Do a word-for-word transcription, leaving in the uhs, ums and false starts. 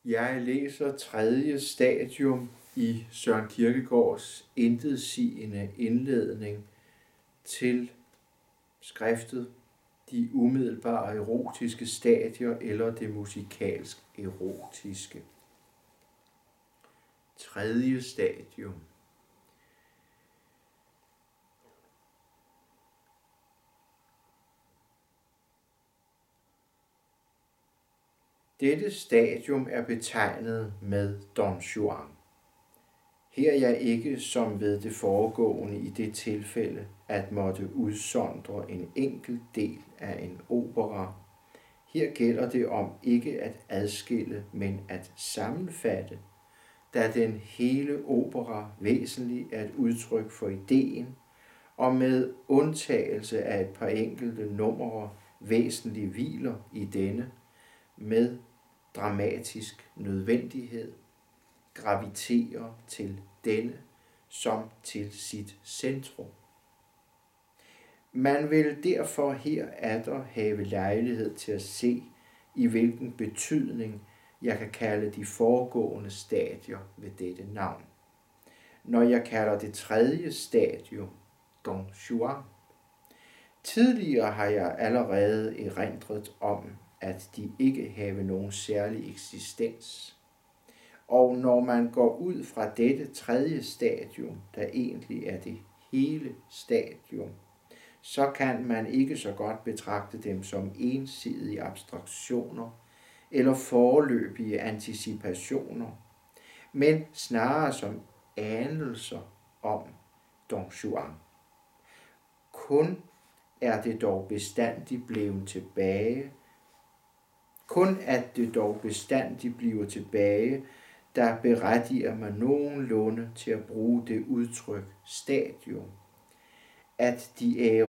Jeg læser tredje stadium i Søren Kierkegaards intetsigende indledning til skriftet De umiddelbare erotiske stadier eller det musikalsk erotiske. Tredje stadium. Dette stadium er betegnet med Don Juan. Her er jeg ikke som ved det foregående i det tilfælde at måtte udsondre en enkelt del af en opera. Her gælder det om ikke at adskille, men at sammenfatte, da den hele opera væsentligt er et udtryk for ideen, og med undtagelse af et par enkelte numre væsentligt hviler i denne, med dramatisk nødvendighed graviterer til denne som til sit centrum. Man vil derfor her atter have lejlighed til at se, i hvilken betydning jeg kan kalde de foregående stadier ved dette navn. Når jeg kalder det tredje stadium Don Juan. Tidligere har jeg allerede erindret om, at de ikke have nogen særlig eksistens. Og når man går ud fra dette tredje stadium, der egentlig er det hele stadium, så kan man ikke så godt betragte dem som ensidige abstraktioner eller foreløbige anticipationer, men snarere som anelser om Don Juan. Kun er det dog bestandigt blevet tilbage, kun at det dog bestandigt bliver tilbage, der berettiger man nogenlunde til at bruge det udtryk stadium, at de